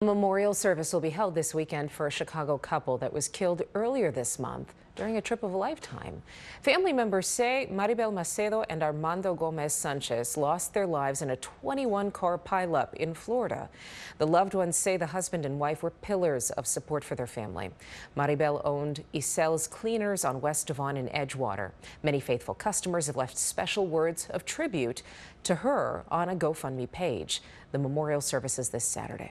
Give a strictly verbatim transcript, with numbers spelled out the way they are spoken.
A memorial service will be held this weekend for a Chicago couple that was killed earlier this month during a trip of a lifetime. Family members say Maribel Macedo and Armando Gomez Sanchez lost their lives in a twenty-one car pileup in Florida. The loved ones say the husband and wife were pillars of support for their family. Maribel owned Isel's Cleaners on West Devon in Edgewater. Many faithful customers have left special words of tribute to her on a GoFundMe page. The memorial service is this Saturday.